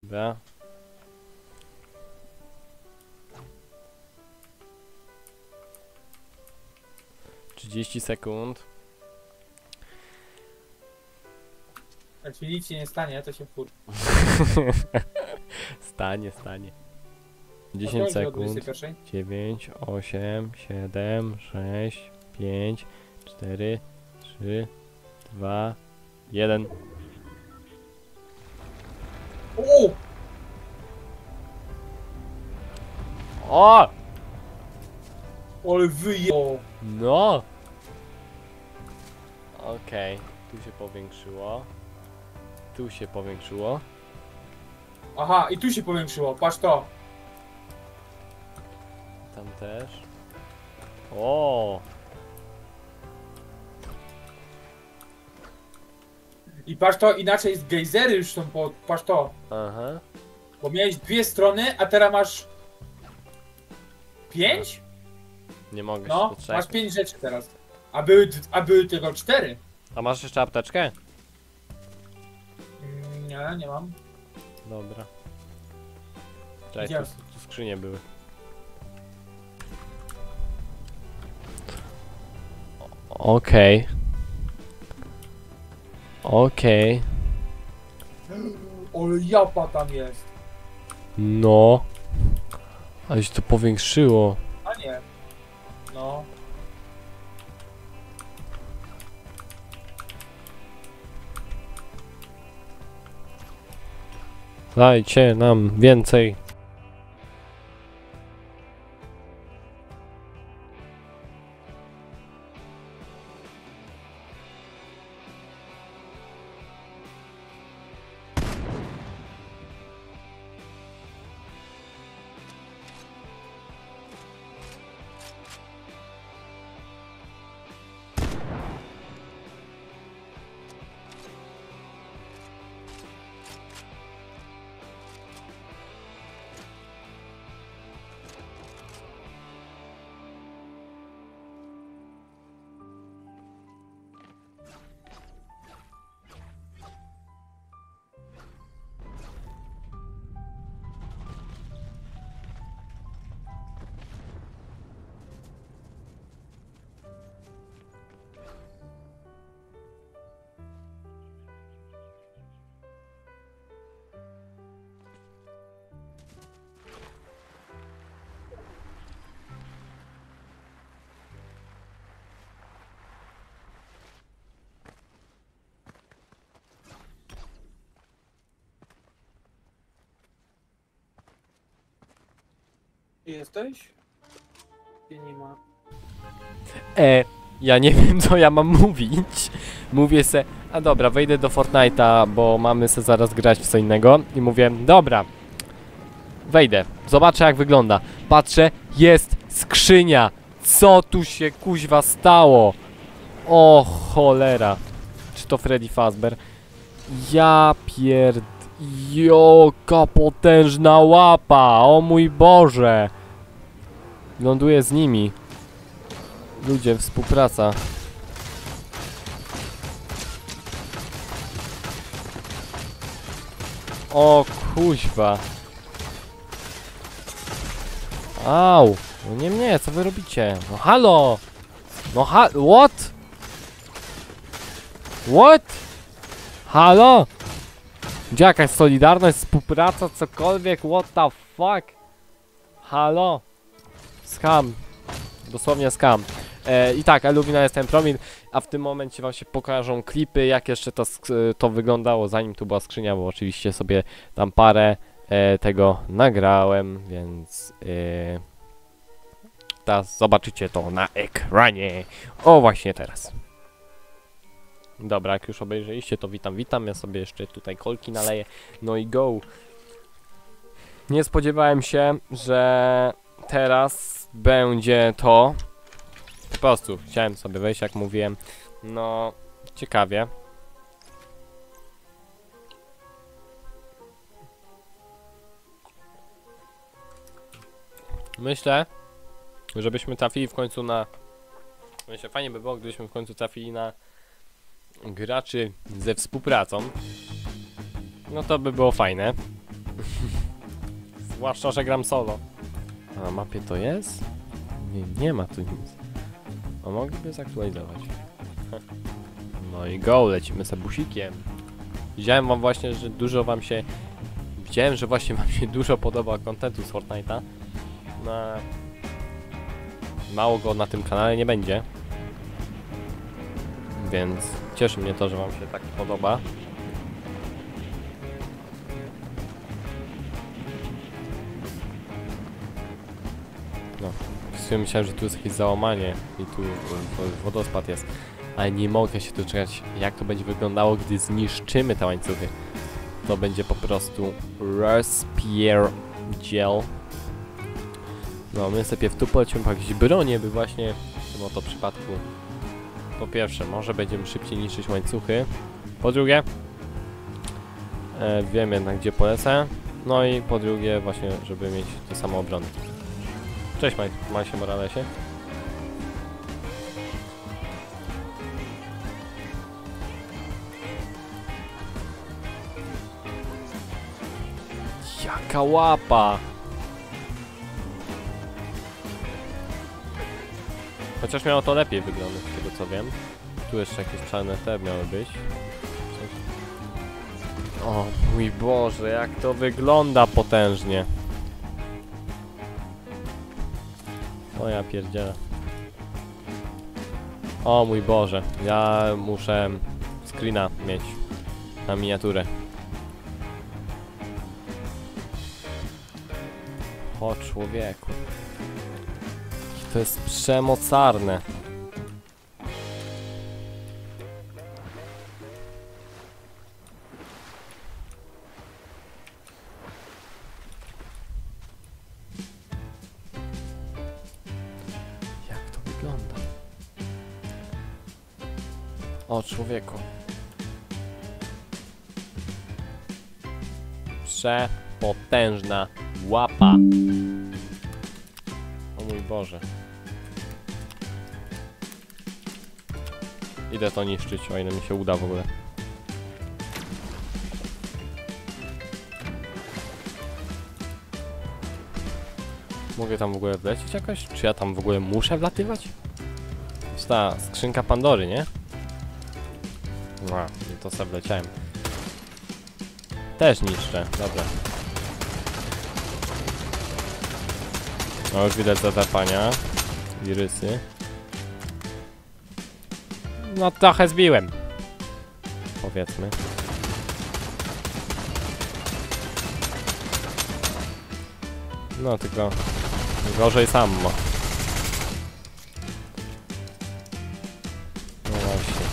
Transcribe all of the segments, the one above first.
Dobra. Trzydzieści sekund. Jak ci nic się nie stanie, to się wkur... Stanie. 10 sekund. 21. 9, 8, 7, 6, 5, 4, 3, 2, 1. O! O! Ale wyje... No! Okej, tu się powiększyło. Tu się powiększyło. Aha, i tu się powiększyło, patrz to. Tam też. O! I patrz to, inaczej z gejzery już są po... Patrz to. Aha. Bo miałeś dwie strony, a teraz masz... 5? Nie mogę się No, doczekać. masz 5 rzeczy teraz. A były tylko 4. A masz jeszcze apteczkę? Nie, nie mam. Dobra. Czekaj, Gdzie? tu skrzynie były. Okej. Okej. Ale japa tam jest. No. Ale się to powiększyło. A nie. No. Dajcie nam więcej. Jesteś? Gdzie nie ma. Ja nie wiem co ja mam mówić. Mówię se, a dobra, wejdę do Fortnite'a, bo mamy se zaraz grać w co innego. I mówię, dobra, wejdę, zobaczę jak wygląda. Patrzę, jest skrzynia. Co tu się kuźwa stało? O cholera. Czy to Freddy Fazbear? Ja pierd... Joka potężna łapa, o mój Boże. Ląduję z nimi. Ludzie, współpraca. O kuźwa. Au. No nie mnie, co wy robicie? No halo. No what? What? Halo? Gdzie jakaś solidarność, współpraca, cokolwiek? What the fuck? Halo? Scam. Dosłownie scam. I tak, Eluvina jest ten promil, a w tym momencie wam się pokażą klipy, jak jeszcze to wyglądało, zanim tu była skrzynia, bo oczywiście sobie tam parę tego nagrałem, więc teraz zobaczycie to na ekranie. O, właśnie teraz. Dobra, jak już obejrzeliście, to witam. Ja sobie jeszcze tutaj kolki naleję. No i go. Nie spodziewałem się, że teraz będzie to. Po prostu chciałem sobie wejść, jak mówiłem. No, ciekawie. Myślę, żebyśmy trafili w końcu na... Myślę, fajnie by było, gdybyśmy w końcu trafili na graczy ze współpracą. No to by było fajne. Zwłaszcza, że gram solo. A na mapie to jest? Nie ma tu nic. A mogliby zaktualizować. No i go, lecimy z busikiem. Widziałem wam właśnie, że dużo wam się... Widziałem, że właśnie wam się dużo podoba kontentu z Fortnite'a. No... Mało go na tym kanale nie będzie. Więc cieszy mnie to, że wam się tak podoba. No, myślałem, że tu jest jakieś załamanie i tu wodospad jest. Ale nie mogę się doczekać, jak to będzie wyglądało, gdy zniszczymy te łańcuchy. To będzie po prostu rozpierdziel. No, my sobie w tu polecimy po jakieś bronie, by właśnie w tym oto przypadku po pierwsze, może będziemy szybciej niszczyć łańcuchy. Po drugie, wiem jednak gdzie polecę. No i po drugie właśnie, żeby mieć to samo obrony. Cześć Majsie Moralesie. Jaka łapa! Chociaż miało to lepiej wyglądać, z tego co wiem. Tu jeszcze jakieś czarne te miały być. Coś. O mój Boże, jak to wygląda potężnie. O ja pierdzielę. O mój Boże, ja muszę screena mieć na miniaturę. O człowieku. To jest przemocarne. Jak to wygląda? O człowieku. Przepotężna łapa. O mój Boże. Idę to niszczyć, o ile mi się uda w ogóle. Mogę tam w ogóle wlecieć jakoś? Czy ja tam w ogóle muszę wlatywać? To jest ta skrzynka Pandory, nie? No, i to sobie wleciałem. Też niszczę, dobra. No już widać zadrapania. Wirusy. No trochę zbiłem. Powiedzmy. No tylko gorzej sam ma. No właśnie.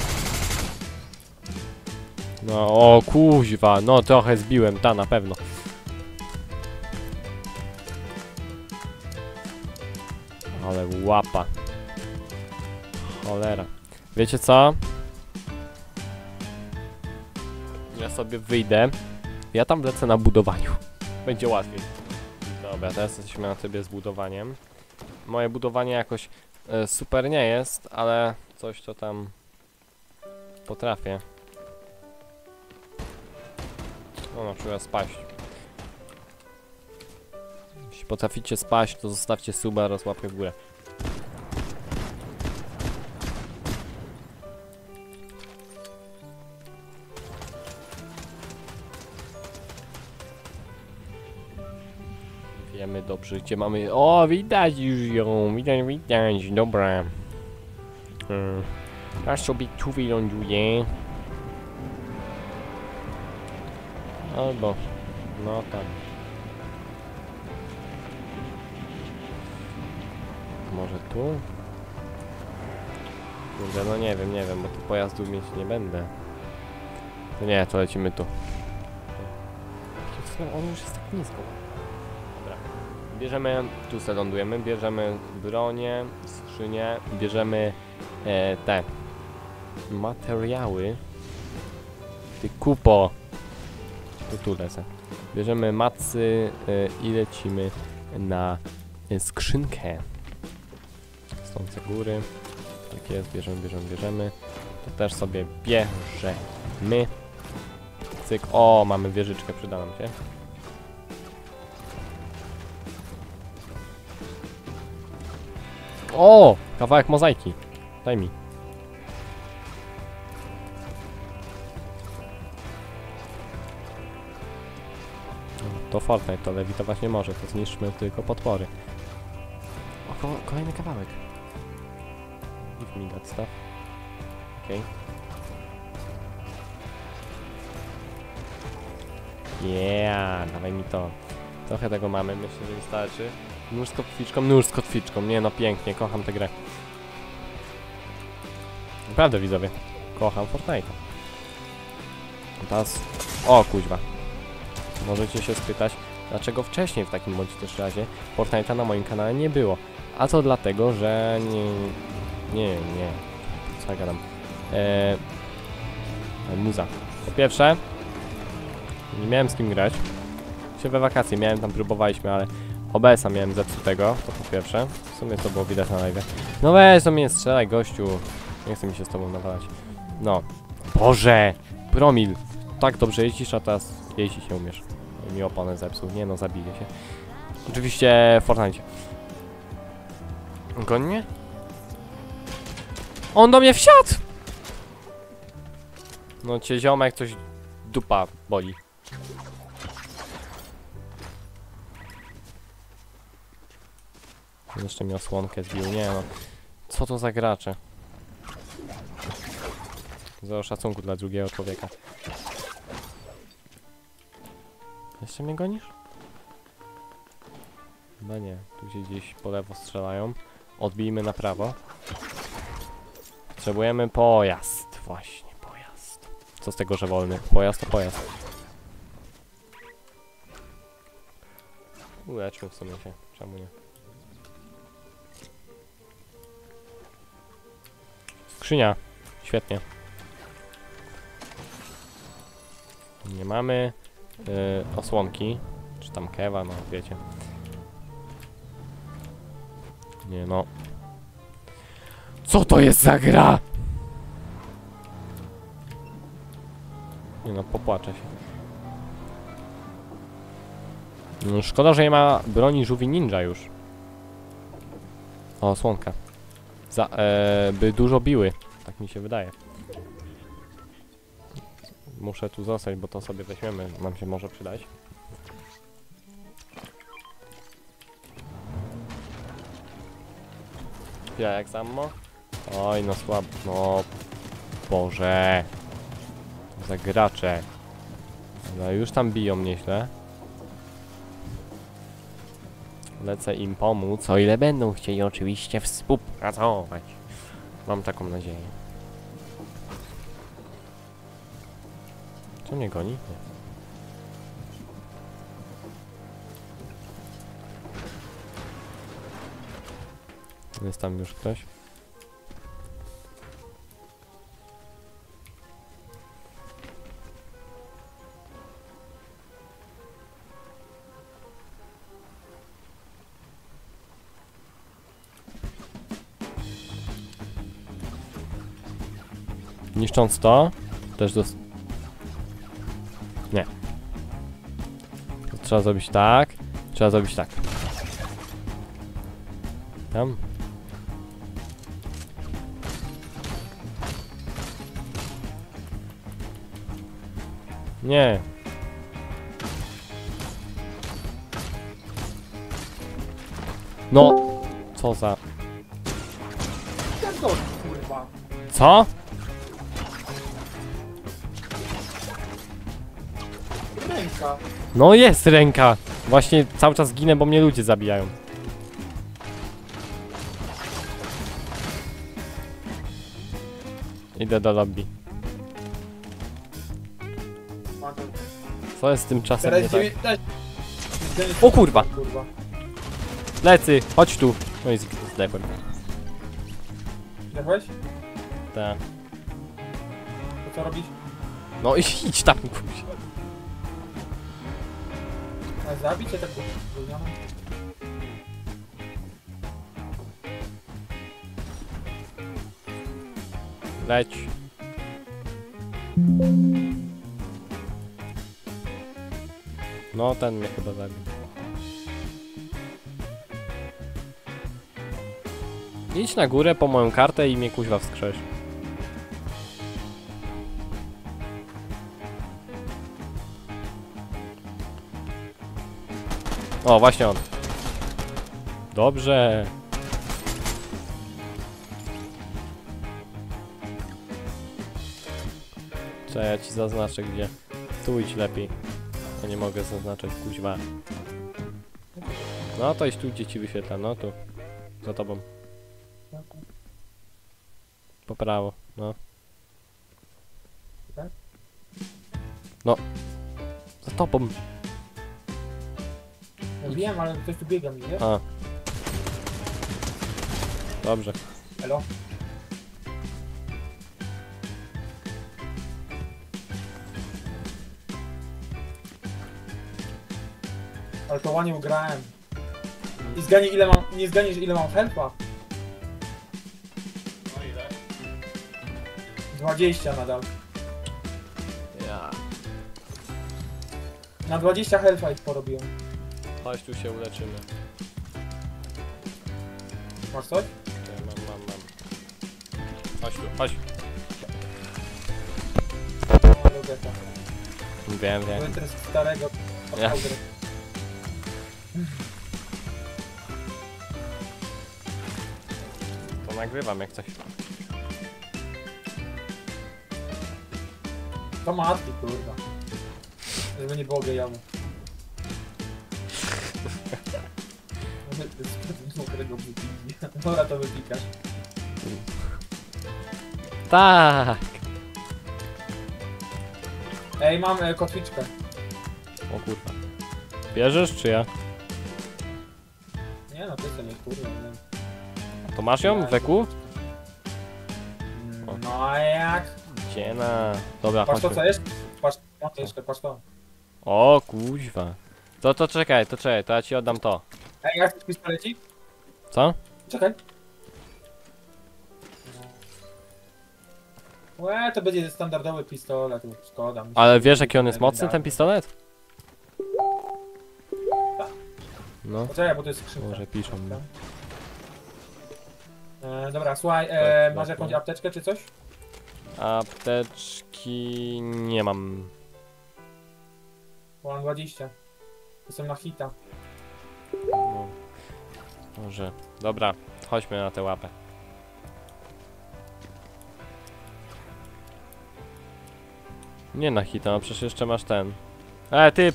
No o kuźwa, no trochę zbiłem, ta na pewno. Ale łapa. Cholera. Wiecie co? Ja sobie wyjdę. Ja tam lecę na budowaniu. Będzie łatwiej. Dobra, teraz jesteśmy na trybie z budowaniem. Moje budowanie jakoś super nie jest, ale coś to tam potrafię. No na przykład spaść. Jeśli potraficie spaść, to zostawcie suba oraz łapkę w górę. Wiemy dobrze, gdzie mamy... O, widać już ją! Widać, dobra. Aż sobie tu wyląduje. Albo... No tam. Może tu? Kurde, no nie wiem, bo tu pojazdu mieć nie będę. To nie, to lecimy tu. On już jest tak nisko. Dobra. Bierzemy, tu se lądujemy, bierzemy bronię, skrzynię, bierzemy te materiały. Ty kupo. Tu lecę. Bierzemy macy i lecimy na skrzynkę. Stąd góry. Tak jest, bierzemy. To też sobie bierzemy. Cyk. O, mamy wieżyczkę, przyda nam się. O! Kawałek mozaiki. Daj mi. To Fortnite, to lewitować nie może, to zniszczmy tylko potwory. O, kolejny kawałek. Give me that stuff. Okej. Yeah, dawaj mi to. Trochę tego mamy, myślę, że wystarczy. Nóż z kotwiczką, nie no pięknie, kocham tę grę. Naprawdę widzowie, kocham Fortnite'a. Teraz... O kuźwa. Możecie się spytać, dlaczego wcześniej w takim bądź też razie Fortnite'a na moim kanale nie było. A to dlatego, że nie. Co ja gadam? Muza. Po pierwsze, nie miałem z kim grać. Się we wakacje miałem, tam próbowaliśmy, ale OBS-a miałem zepsutego, to po pierwsze. W sumie to było widać na live. No weź, to mnie strzelaj, gościu. Nie chcę mi się z tobą nawalać. No. Boże! Promil! Tak dobrze jeździsz, a teraz jeździć nie umiesz. Mi oponę zepsuł. Nie no, zabiję się. Oczywiście w Fortnite. Goni mnie? On do mnie wsiadł! No cię ziomek, coś dupa boli. Jeszcze mi osłonkę zbił, nie no. Co to za gracze? Zero szacunku dla drugiego człowieka. Jeszcze mnie gonisz? Chyba nie. Tu się gdzieś po lewo strzelają. Odbijmy na prawo. Potrzebujemy pojazd. Właśnie, pojazd. Co z tego, że wolny? Pojazd to pojazd. Uleczmy w sumie się. Czemu nie? Skrzynia. Świetnie. Nie mamy osłonki. Czy tam kewa, no wiecie. Nie no. Co to jest za gra? Nie no, popłaczę się. No, szkoda, że nie ma broni żółwi ninja już. O, osłonka. By dużo biły. Tak mi się wydaje. Muszę tu zostać, bo to sobie weźmiemy. Nam się może przydać. Ja jak samo? Oj, no słabo. No, Boże. Co za gracze. No już tam biją nieźle. Lecę im pomóc, o ile będą chcieli oczywiście współpracować. Mam taką nadzieję. Co mnie goni? Nie. Jest tam już ktoś? Niszcząc to, też nie. To trzeba zrobić tak. Trzeba zrobić tak. Tam. Nie. No. Co za... Jak to, kurwa? Co? Ręka. No jest ręka. Właśnie cały czas ginę, bo mnie ludzie zabijają. Idę do lobby. Co jest z tym czasem nie tak? O kurwa! Lecy, chodź tu. No i zdechłem. Zdechłeś? Tak. To co robisz? No i idź tam, kurwa. A zabić cię tak gównianą? Leć. No, ten mnie chyba zabił. Idź na górę po moją kartę i mnie kuźwa wskrzesz. O, właśnie on. Dobrze. Czekaj, ja ci zaznaczę gdzie. Tu idź lepiej. To nie mogę zaznaczać, kuźwa. No to idź tu, gdzie ci wyświetla. No tu. Za tobą. Po prawo, no. Tak? No. Za tobą. Ja wiem, ale ktoś tu biega mi, wiesz? A. Dobrze. Elo? Ale to ładnie ugrałem. I zgadnij ile mam, nie zgadniesz ile mam helpa? No ile? 20 nadal. Ja. Na 20 helpa ich porobiłem. Chodź tu się uleczymy. Masz coś? Czekaj, mam. Chodź tu, chodź. No, lubię to. Wiem. Wytrys starego Ja. powder. To nagrywam jak coś. To matki, kurwa. Żeby nie było gejowe. Z mokrego wypiki. Dobra, to wypikasz. Tak. Ej, mam kotwiczkę. O kurwa. Bierzesz czy ja? Nie no, ty sobie kurwa, nie wiem. To masz ją, Weku? No a jak? Dziena. Dobra, Patrz to co chodźmy. jest? Patrz, no to jeszcze, patrz to. O kuźwa. To czekaj, to ja ci oddam to. Ej, jak chcesz pistolecik? Co? Czekaj. Łe, to będzie standardowy pistolet, szkoda. mi się. Ale wiesz jaki on jest mocny, ten pistolet? No, Poczekaj, bo to jest skrzynka. może piszą. No. Dobra, słuchaj, Tak, masz tak, jakąś no. apteczkę czy coś? Apteczki nie mam. Bo mam 20. Jestem na hita. No. Może. Dobra, chodźmy na tę łapę. Nie na hita, no przecież jeszcze masz ten. Typ!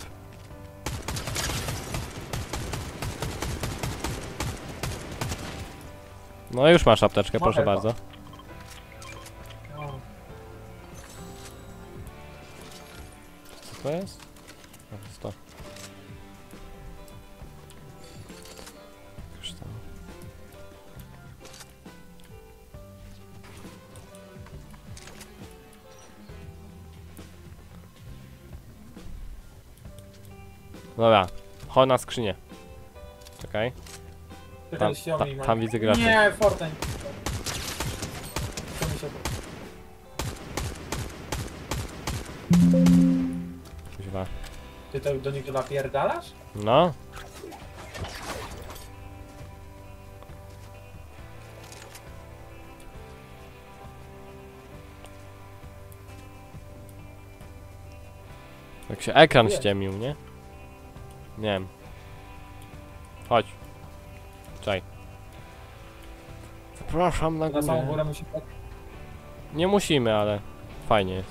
No już masz apteczkę, proszę Mogę, bardzo. No. Co to jest? No, to jest to. Już tam. Dobra, chodź na skrzynię. Czekaj, Czekaj, ściągnij, mam. tam widzę graczy. Nie, Fortnite. Co mi się... Kuźwa. Ty to do niego napierdalasz? No. Jak się ekran Jest. ściemnił, nie? Nie wiem. Chodź. Czaj. Zapraszam na Na samą górę. górę musi... Nie musimy, ale fajnie jest.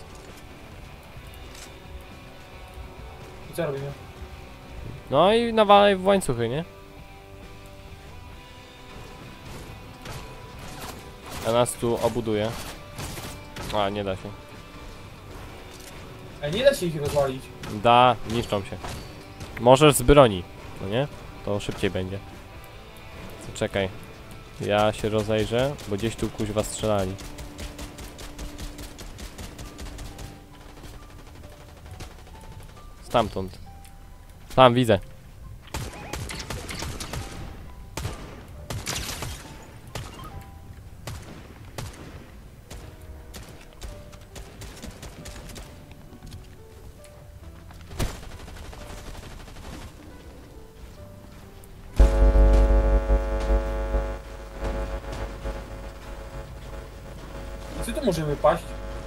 I co robimy? No i nawalaj w łańcuchy, nie? A nas tu obuduje. A, nie da się. Ej, nie da się ich rozwalić. Da, niszczą się. Możesz z broni, no nie? To szybciej będzie. To czekaj. Ja się rozejrzę, bo gdzieś tu kuźwa strzelali. Stamtąd. Tam widzę. może wypaść?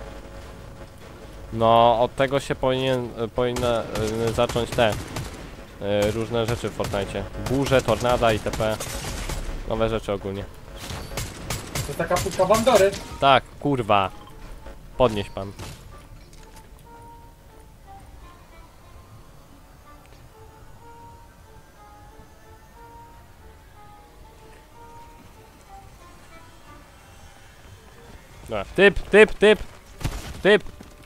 No, od tego się powinny zacząć te różne rzeczy w Fortnite. Burze, tornada, itp. Nowe rzeczy ogólnie. To taka puszka Bandory. Tak, kurwa. Podnieś pan. Dobra. Typ!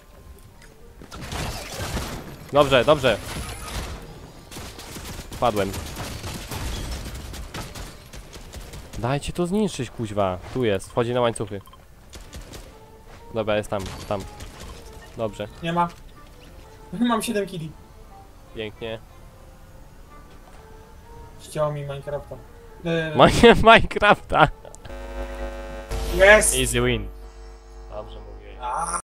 Dobrze, dobrze. Padłem. Dajcie to zniszczyć, kuźwa. Tu jest, wchodzi na łańcuchy. Dobra, jest tam. Dobrze, Nie ma. Mam 7 kili. pięknie. Ścięło mi Minecrafta. Minecrafta. Yes! Easy win. Dobrze mówię.